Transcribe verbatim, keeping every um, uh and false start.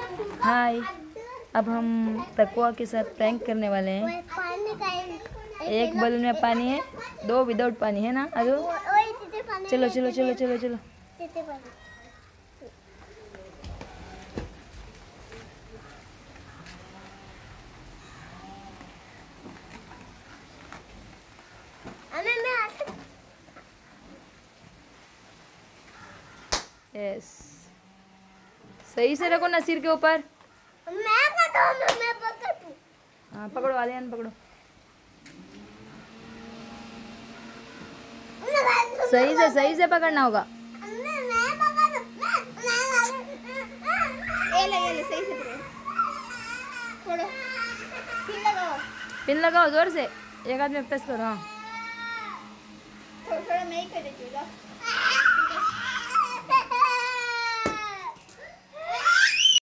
हाय, अब हम तकवा के साथ प्रैंक करने वाले हैं। एक बलून में पानी है, दो विदाउट पानी है ना। अरे चलो चलो चलो चलो चलो। यस, सही से रखो ना सिर के ऊपर। मैं पकड़ूं, मैं पकड़ूं। हाँ पकड़ो, आलियान पकड़ो। सही से सही से पकड़ना होगा। ये ले ये ले, सही से पकड़ो। छोड़ो, पिन लगाओ। पिन लगाओ जोर से, एक हाथ में प्रेस करो। हाँ थोड़ा थोड़ा मैं ही कर देती हूँ।